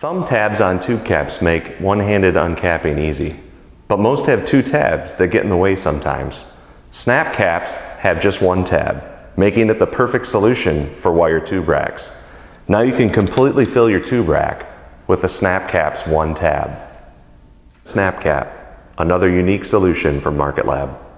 Thumb tabs on tube caps make one-handed uncapping easy, but most have two tabs that get in the way sometimes. Snap caps have just one tab, making it the perfect solution for wire tube racks. Now you can completely fill your tube rack with the Snap Cap's one tab. Snap Cap, another unique solution from Market Lab.